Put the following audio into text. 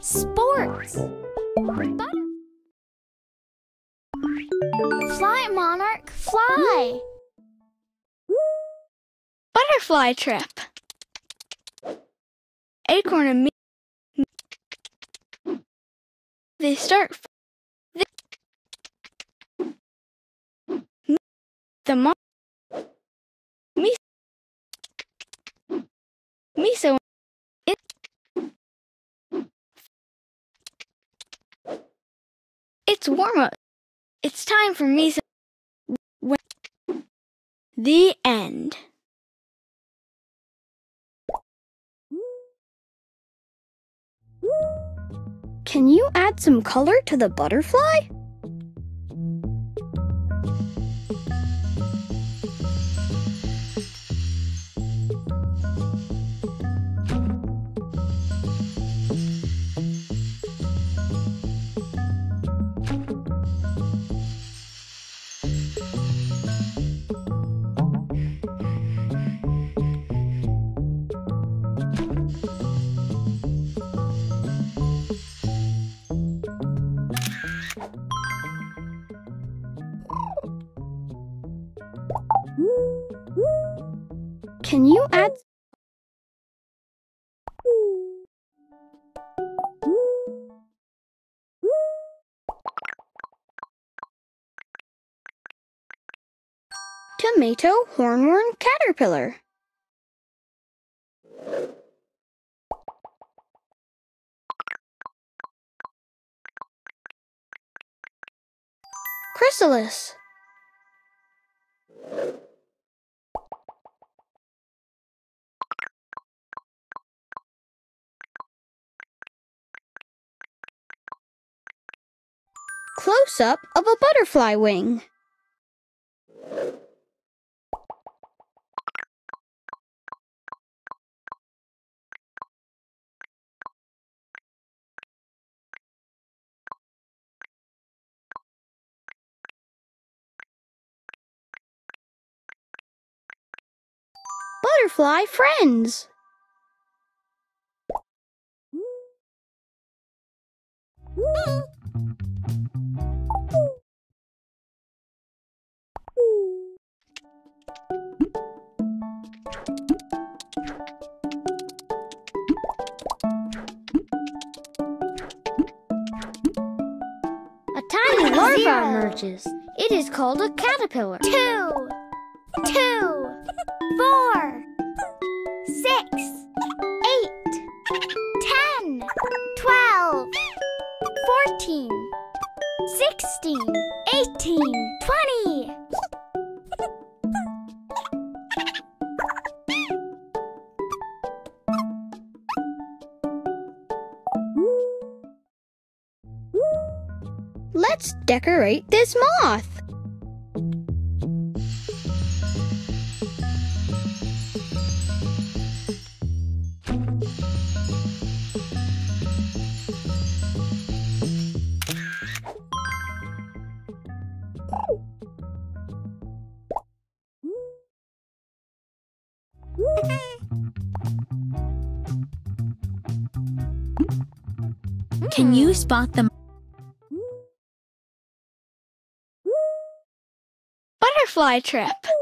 Sports. Fly, Monarch, fly. Butterfly trip. Acorn and me. They start. The mom. Miso. It's warm up. It's time for Miso. The end. Can you add some color to the butterfly? Can you add tomato hornworm caterpillar? Chrysalis. Close-up of a butterfly wing. Butterfly friends. A tiny larva emerges. It is called a caterpillar. 2, 4, 6, 8, 10, 12, 14, 16, 18, 20. Let's decorate this moth. Can you spot them? Butterfly trip.